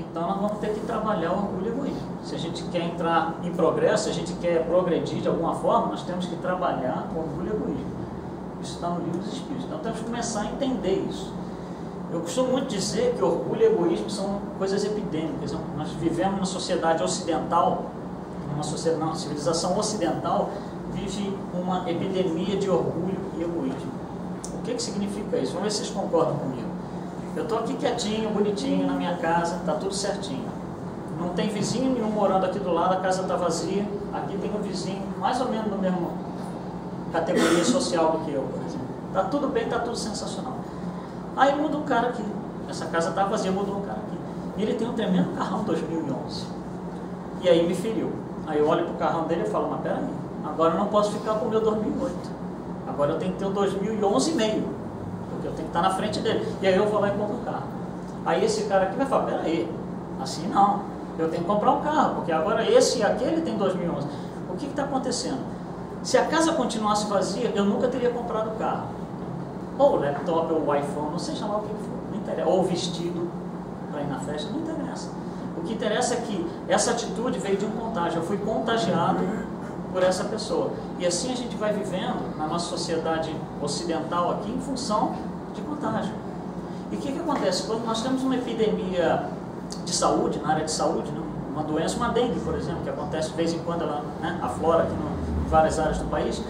Então nós vamos ter que trabalhar o orgulho e o egoísmo. Se a gente quer entrar em progresso, se a gente quer progredir de alguma forma, nós temos que trabalhar o orgulho e o egoísmo. Isso está no livro dos Espíritos. Então temos que começar a entender isso. Eu costumo muito dizer que orgulho e egoísmo são coisas epidêmicas. Nós vivemos numa sociedade ocidental, numa civilização ocidental, vive uma epidemia de orgulho e egoísmo. O que significa isso? Vamos ver se vocês concordam comigo. Eu estou aqui quietinho, bonitinho, na minha casa, está tudo certinho. Não tem vizinho nenhum morando aqui do lado, a casa está vazia. Aqui tem um vizinho, mais ou menos da mesma categoria social do que eu, por exemplo. Está tudo bem, está tudo sensacional. Aí muda um cara aqui, essa casa está vazia, mudou um cara aqui. E ele tem um tremendo carrão 2011. E aí me feriu. Aí eu olho para o carrão dele e falo, mas peraí, agora eu não posso ficar com o meu 2008. Agora eu tenho que ter o 2011 e meio. Porque eu tenho que estar na frente dele. E aí eu vou lá e compro o carro. Aí esse cara aqui vai falar, peraí, assim não. Eu tenho que comprar um carro, porque agora esse e aquele tem 2011. O que está acontecendo? Se a casa continuasse vazia, eu nunca teria comprado o carro. Ou o laptop, ou o iPhone, não seja lá o que for, não interessa. Ou o vestido para ir na festa, não interessa. O que interessa é que essa atitude veio de um contágio. Eu fui contagiado por essa pessoa. E assim a gente vai vivendo na nossa sociedade ocidental aqui em função de contágio. E o que acontece? Quando nós temos uma epidemia de saúde, na área de saúde, né? Uma doença, uma dengue, por exemplo, que acontece de vez em quando, ela, né, aflora aqui em várias áreas do país,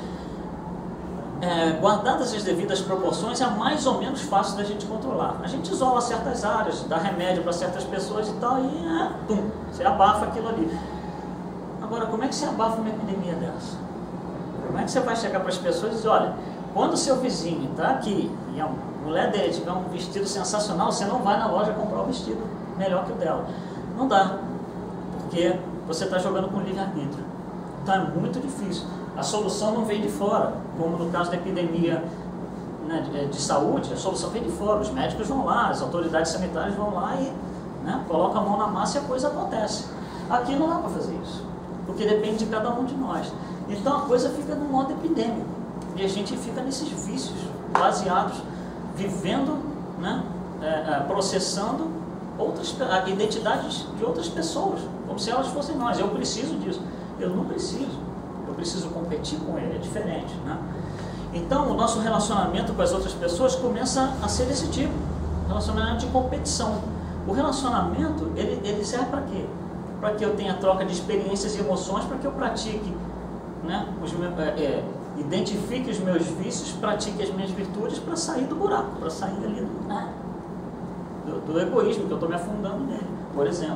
guardadas as devidas proporções, é mais ou menos fácil da gente controlar. A gente isola certas áreas, dá remédio para certas pessoas e tal, e pum, você abafa aquilo ali. Agora, como é que você abafa uma epidemia dessa? Como é que você vai chegar para as pessoas e dizer, olha, quando o seu vizinho está aqui e a mulher dele tiver um vestido sensacional, você não vai na loja comprar o vestido melhor que o dela. Não dá, porque você está jogando com livre-arbítrio. Então é muito difícil. A solução não vem de fora, como no caso da epidemia, né, de saúde, a solução vem de fora. Os médicos vão lá, as autoridades sanitárias vão lá e, né, colocam a mão na massa e a coisa acontece. Aqui não dá para fazer isso, porque depende de cada um de nós. Então a coisa fica no modo epidêmico e a gente fica nesses vícios baseados, vivendo, né, processando outras identidades de outras pessoas, como se elas fossem nós. Eu preciso disso. Eu não preciso. Eu preciso competir com ele, é diferente, né? Então o nosso relacionamento com as outras pessoas começa a ser desse tipo, relacionamento de competição. O relacionamento, ele serve para quê? Para que eu tenha troca de experiências e emoções, para que eu pratique, né, identifique os meus vícios, pratique as minhas virtudes para sair do buraco, para sair ali do egoísmo, que eu estou me afundando nele, por exemplo.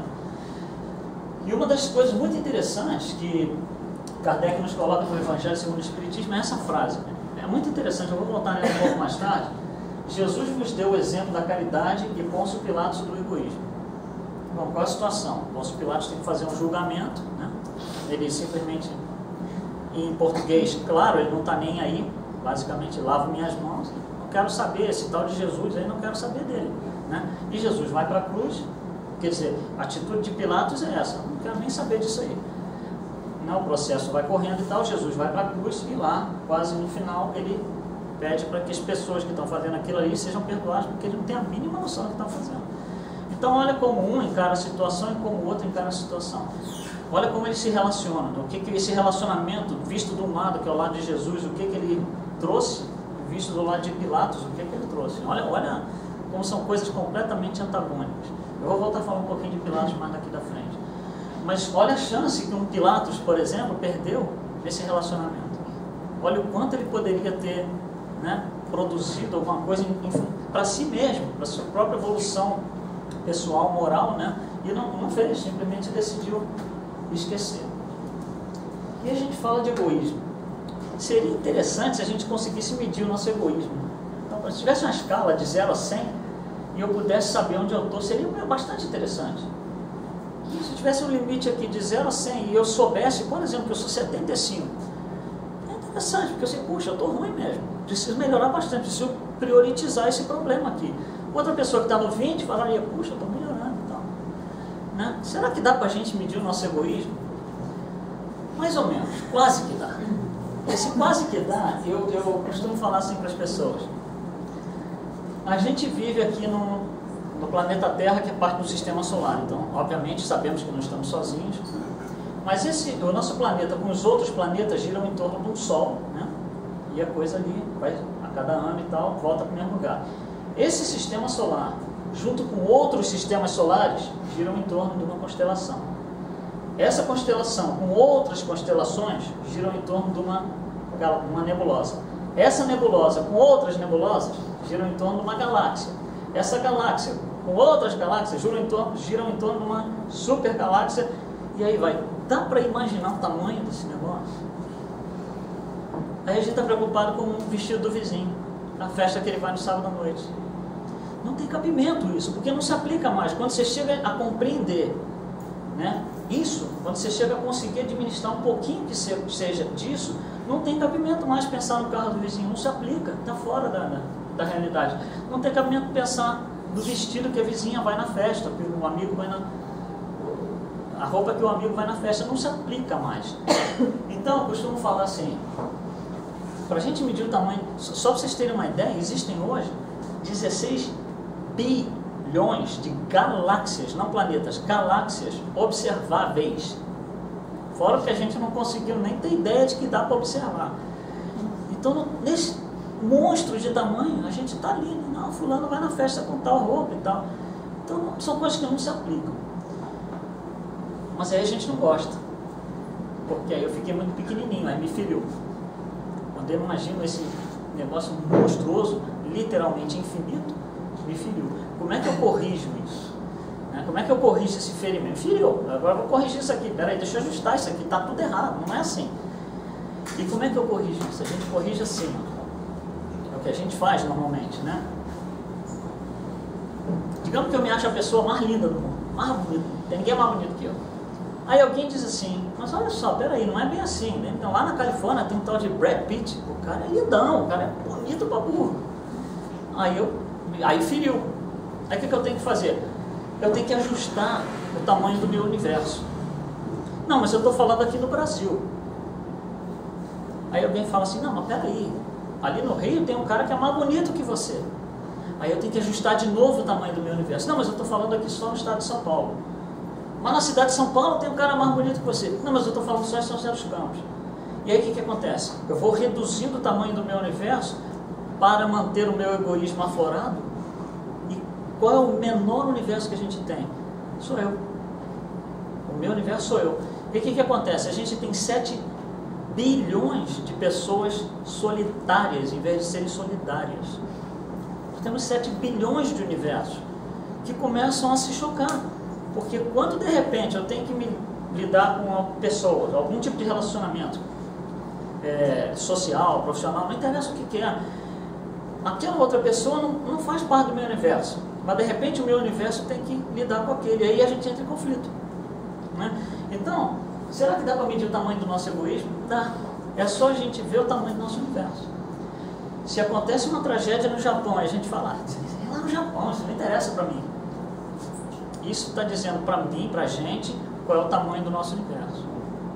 E uma das coisas muito interessantes que Kardec nos coloca no Evangelho segundo o Espiritismo é essa frase. É muito interessante, eu vou voltar nela um pouco mais tarde. Jesus nos deu o exemplo da caridade e Pôncio Pilatos do egoísmo. Bom, qual a situação? Pôncio Pilatos tem que fazer um julgamento, né? Ele simplesmente, em português, claro, ele não está nem aí, basicamente, lavo minhas mãos, não quero saber, esse tal de Jesus aí, não quero saber dele, né? E Jesus vai para a cruz, quer dizer, a atitude de Pilatos é essa, não quero nem saber disso aí. Não, o processo vai correndo e tal, Jesus vai para a cruz e lá, quase no final, ele pede para que as pessoas que estão fazendo aquilo ali sejam perdoadas, porque ele não tem a mínima noção do que estão fazendo. Então olha como um encara a situação e como o outro encara a situação. Olha como eles se relacionam, o que esse relacionamento, visto de um lado, que é o lado de Jesus, o que ele trouxe, visto do lado de Pilatos, o que ele trouxe. Olha como são coisas completamente antagônicas. Eu vou voltar a falar um pouquinho de Pilatos mais daqui da frente. Mas olha a chance que um Pilatos, por exemplo, perdeu nesse relacionamento. Olha o quanto ele poderia ter, né, produzido alguma coisa para si mesmo, para sua própria evolução pessoal, moral, né? E não fez, simplesmente decidiu esquecer. E a gente fala de egoísmo. Seria interessante se a gente conseguisse medir o nosso egoísmo. Então, se tivesse uma escala de 0 a 100 e eu pudesse saber onde eu estou, seria bastante interessante. E se tivesse um limite aqui de 0 a 100 e eu soubesse, por exemplo, que eu sou 75, é interessante, porque eu sei, puxa, eu estou ruim mesmo, preciso melhorar bastante, preciso priorizar esse problema aqui. Outra pessoa que está no 20 falaria, puxa, eu estou melhorando e tal. Né? Será que dá para a gente medir o nosso egoísmo? Mais ou menos, quase que dá. Esse quase que dá, eu costumo falar assim para as pessoas. A gente vive aqui no no planeta Terra, que é parte do sistema solar. Então, obviamente, sabemos que não estamos sozinhos. Mas o nosso planeta, com os outros planetas, giram em torno de um Sol, né? E a coisa ali vai, a cada ano e tal, volta para o mesmo lugar. Esse sistema solar, junto com outros sistemas solares, giram em torno de uma constelação. Essa constelação, com outras constelações, giram em torno de uma nebulosa. Essa nebulosa, com outras nebulosas, giram em torno de uma galáxia. Essa galáxia, com outras galáxias, giram em torno de uma super galáxia. E aí vai. Dá para imaginar o tamanho desse negócio? Aí a gente está preocupado com o vestido do vizinho, na festa que ele vai no sábado à noite. Não tem cabimento isso, porque não se aplica mais. Quando você chega a compreender, né, isso, quando você chega a conseguir administrar um pouquinho que seja disso, não tem cabimento mais pensar no carro do vizinho, não se aplica, está fora da realidade. Não tem cabimento pensar no vestido que a vizinha vai na festa, que o amigo vai a roupa que o amigo vai na festa, não se aplica mais. Então, eu costumo falar assim, para a gente medir o tamanho, só para vocês terem uma ideia, existem hoje 16 bilhões de galáxias, não planetas, galáxias observáveis. Fora que a gente não conseguiu nem ter ideia de que dá para observar. Então, nesse monstro de tamanho, a gente está ali, não, fulano vai na festa com tal roupa e tal. Então, são coisas que não se aplicam. Mas aí a gente não gosta, porque aí eu fiquei muito pequenininho, aí me feriu. Quando eu imagino esse negócio monstruoso, literalmente infinito, me feriu. Como é que eu corrijo isso? Como é que eu corrijo esse ferimento? Feriu, agora eu vou corrigir isso aqui, peraí, deixa eu ajustar isso aqui, está tudo errado, não é assim. E como é que eu corrijo isso? A gente corrige assim, ó. É o que a gente faz normalmente, né? Digamos que eu me acho a pessoa mais linda do mundo, mais bonita, não tem ninguém mais bonito que eu. Aí alguém diz assim, mas olha só, peraí, não é bem assim, né? Então lá na Califórnia tem um tal de Brad Pitt, o cara é lindão, o cara é bonito pra burro. Aí feriu. Aí o que eu tenho que fazer? Eu tenho que ajustar o tamanho do meu universo. Não, mas eu estou falando aqui no Brasil. Aí alguém fala assim, não, mas peraí, ali no Rio tem um cara que é mais bonito que você. Aí eu tenho que ajustar de novo o tamanho do meu universo. Não, mas eu estou falando aqui só no estado de São Paulo. Mas na cidade de São Paulo tem um cara mais bonito que você. Não, mas eu estou falando só em São José dos Campos. E aí o que acontece? Eu vou reduzindo o tamanho do meu universo para manter o meu egoísmo aflorado. E qual é o menor universo que a gente tem? Sou eu. O meu universo sou eu. E o que acontece? A gente tem 7 bilhões de pessoas solitárias em vez de serem solidárias. Nós temos 7 bilhões de universos que começam a se chocar. Porque quando de repente eu tenho que me lidar com pessoas, algum tipo de relacionamento social, profissional, não interessa o que é, aquela outra pessoa não faz parte do meu universo, mas de repente o meu universo tem que lidar com aquele, aí a gente entra em conflito, né? Então, será que dá para medir o tamanho do nosso egoísmo? Dá, é só a gente ver o tamanho do nosso universo. Se acontece uma tragédia no Japão, a gente fala, é lá no Japão, isso não interessa para mim. Isso está dizendo para mim, para a gente, qual é o tamanho do nosso universo.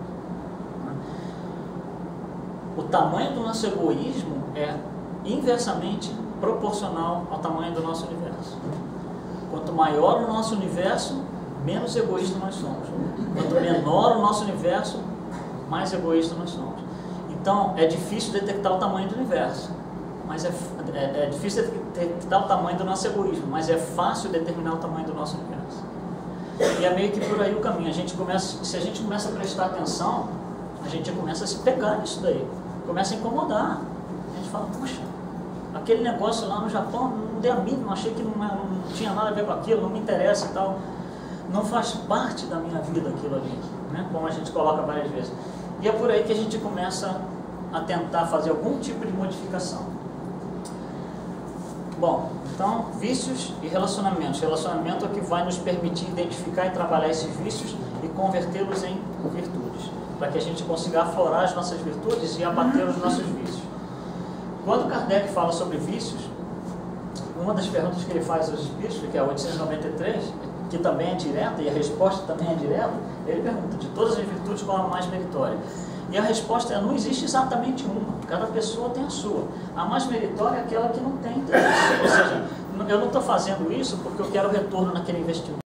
O tamanho do nosso egoísmo é inversamente proporcional ao tamanho do nosso universo. Quanto maior o nosso universo, menos egoísta nós somos. Quanto menor o nosso universo, mais egoísta nós somos. Então, é difícil detectar o tamanho do universo. Mas é difícil detectar o tamanho do nosso egoísmo, mas é fácil determinar o tamanho do nosso universo. E é meio que por aí o caminho. Se a gente começa a prestar atenção, a gente começa a se pegar nisso daí, começa a incomodar. A gente fala, poxa, aquele negócio lá no Japão, não dei a mínima, achei que não tinha nada a ver com aquilo, não me interessa e tal. Não faz parte da minha vida aquilo ali, né? Como a gente coloca várias vezes. E é por aí que a gente começa a tentar fazer algum tipo de modificação. Bom, então, vícios e relacionamentos. Relacionamento é o que vai nos permitir identificar e trabalhar esses vícios e convertê-los em virtudes, para que a gente consiga aflorar as nossas virtudes e abater os nossos vícios. Quando Kardec fala sobre vícios, uma das perguntas que ele faz aos espíritos, que é a 893, que também é direta, e a resposta também é direta, ele pergunta, de todas as virtudes, qual a mais meritória? E a resposta é, não existe exatamente uma, cada pessoa tem a sua. A mais meritória é aquela que não tem interesse, ou seja, eu não estou fazendo isso porque eu quero retorno naquele investimento.